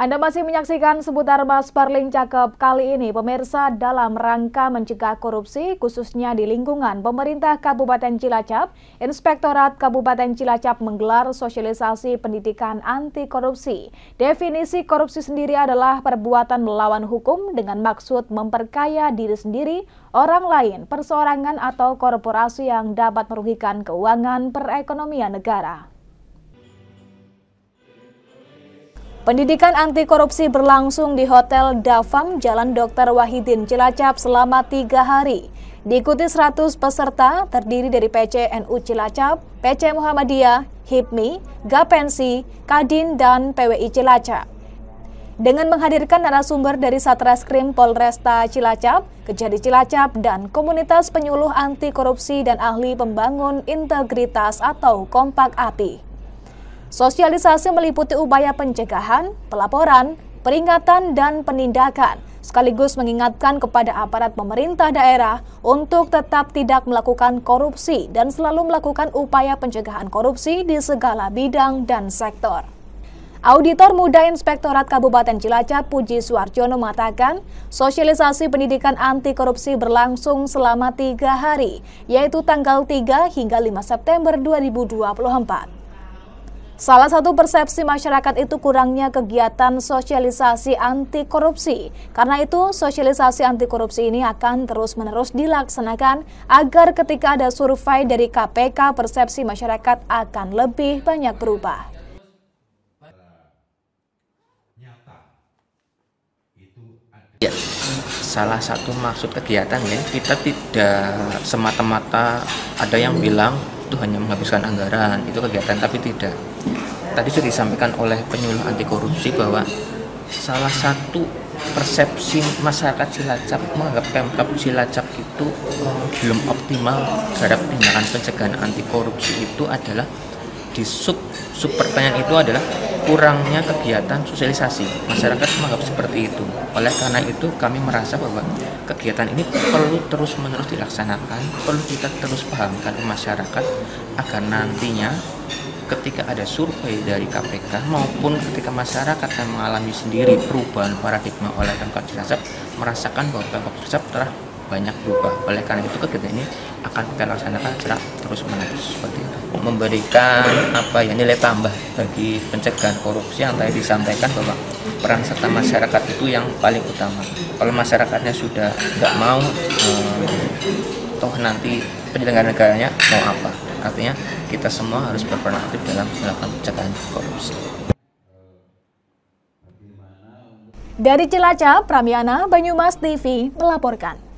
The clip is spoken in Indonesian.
Anda masih menyaksikan seputar Mas Parling Cakep kali ini, pemirsa, dalam rangka mencegah korupsi, khususnya di lingkungan pemerintah Kabupaten Cilacap, Inspektorat Kabupaten Cilacap menggelar sosialisasi pendidikan anti korupsi. Definisi korupsi sendiri adalah perbuatan melawan hukum dengan maksud memperkaya diri sendiri, orang lain, perseorangan atau korporasi yang dapat merugikan keuangan perekonomian negara. Pendidikan anti korupsi berlangsung di Hotel Dafam, Jalan Dr. Wahidin, Cilacap selama 3 hari. Diikuti 100 peserta terdiri dari PCNU Cilacap, PC Muhammadiyah, HIPMI, Gapensi, Kadin, dan PWI Cilacap. Dengan menghadirkan narasumber dari Satreskrim Polresta Cilacap, Kejati Cilacap, dan komunitas penyuluh anti korupsi dan ahli pembangun integritas atau Kompak API. Sosialisasi meliputi upaya pencegahan, pelaporan, peringatan, dan penindakan, sekaligus mengingatkan kepada aparat pemerintah daerah untuk tetap tidak melakukan korupsi dan selalu melakukan upaya pencegahan korupsi di segala bidang dan sektor. Auditor Muda Inspektorat Kabupaten Cilacap, Puji Suarjono, mengatakan sosialisasi pendidikan anti korupsi berlangsung selama 3 hari, yaitu tanggal 3 hingga 5 September 2024. Salah satu persepsi masyarakat itu kurangnya kegiatan sosialisasi anti korupsi. Karena itu, sosialisasi anti korupsi ini akan terus-menerus dilaksanakan agar ketika ada survei dari KPK, persepsi masyarakat akan lebih banyak berubah. Ya, salah satu maksud kegiatan ya, kita tidak semata-mata ada yang bilang itu hanya menghabiskan anggaran, itu kegiatan, tapi tidak. Tadi sudah disampaikan oleh penyuluh anti korupsi bahwa salah satu persepsi masyarakat Cilacap menganggap Pemkab Cilacap itu belum optimal terhadap tindakan pencegahan anti korupsi itu adalah di sub pertanyaan itu adalah kurangnya kegiatan sosialisasi. Masyarakat menganggap seperti itu. Oleh karena itu kami merasa bahwa kegiatan ini perlu terus-menerus dilaksanakan, perlu kita terus pahamkan ke masyarakat agar nantinya ketika ada survei dari KPK maupun ketika masyarakat yang mengalami sendiri perubahan paradigma oleh Pemkab Cilacap merasakan bahwa Pemkab Cilacap telah banyak berubah. Oleh karena itu kegiatan ini akan kita laksanakan secara terus-menerus seperti itu. Memberikan nilai tambah bagi pencegahan korupsi yang tadi disampaikan bahwa peran serta masyarakat itu yang paling utama. Kalau masyarakatnya sudah nggak mau, toh nanti penyelenggara negaranya mau apa? Artinya kita semua harus berperan aktif dalam melakukan pencegahan korupsi. Dari Cilacap, Pramiana, Banyumas TV melaporkan.